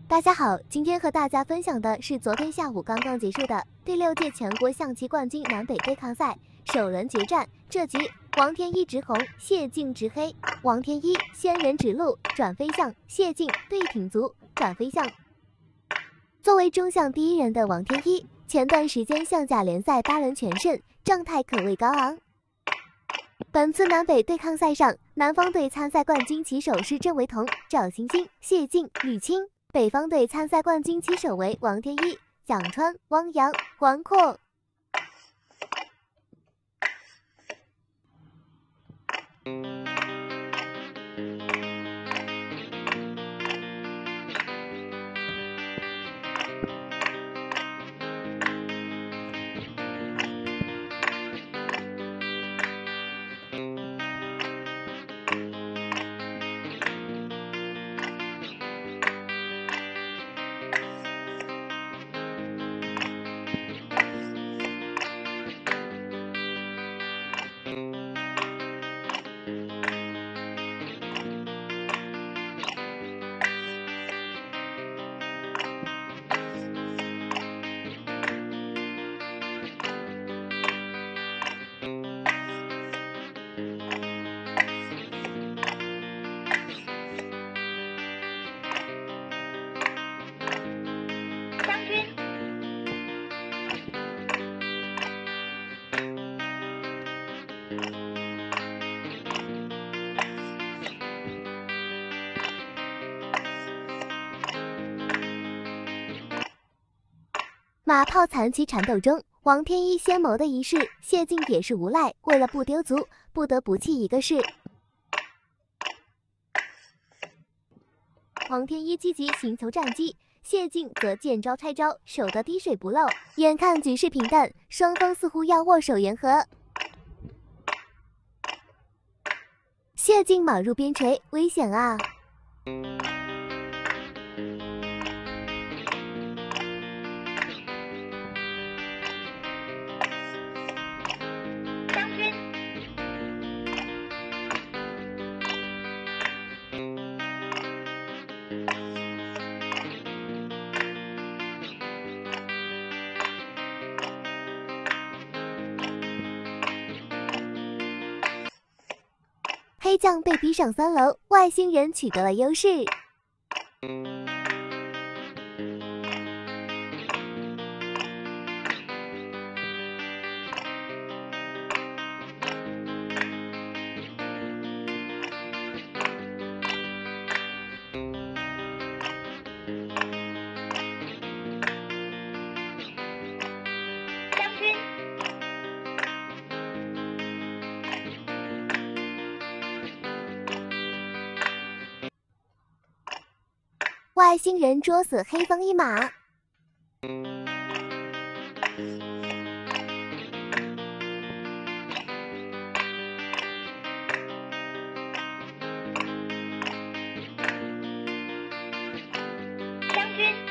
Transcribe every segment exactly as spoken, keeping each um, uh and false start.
大家好，今天和大家分享的是昨天下午刚刚结束的第六届全国象棋冠军南北对抗赛首轮决战。这局王天一直红，谢晋直黑。王天一仙人指路转飞象，谢晋对挺卒转飞象。作为中象第一人的王天一，前段时间象甲联赛八轮全胜，状态可谓高昂。本次南北对抗赛上，南方队参赛冠军棋手是郑惟桐、赵欣欣、谢晋、吕钦。 北方队参赛冠军棋手为王天一、蒋川、汪洋、黄阔。马炮残棋缠斗中，王天一先谋的一式，谢晋也是无赖，为了不丢卒，不得不弃一个士。王天一积极寻求战机，谢晋则见招拆招，守得滴水不漏。眼看局势平淡，双方似乎要握手言和。谢晋马入边陲，危险啊！ 黑将被逼上三楼，外星人取得了优势。外星人捉死黑方一马。将军。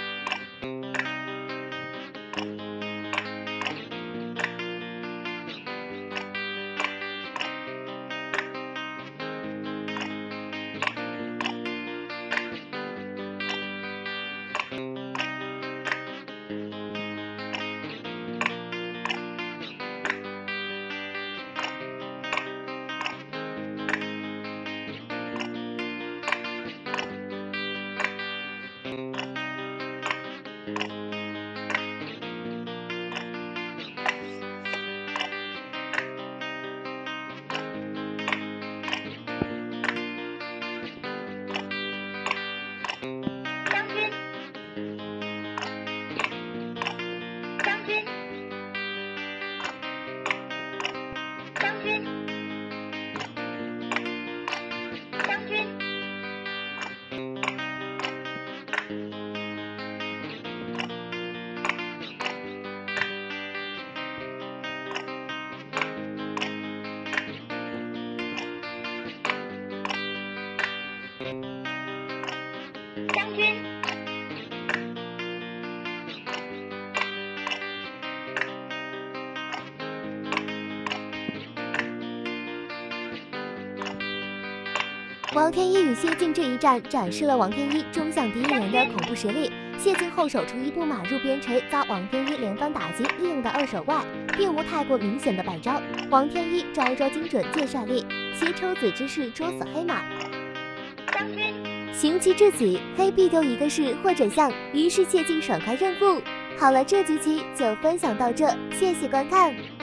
王天一与谢晋这一战展示了王天一中象第一人的恐怖实力。谢晋后手出一步马入边锤，遭王天一连番打击，利用的二手外，并无太过明显的摆招。王天一招招精准见帅力，携抽子之势捉死黑马。行棋至己，黑必丢一个士或者象，于是谢晋爽快胜负。好了，这局棋就分享到这，谢谢观看。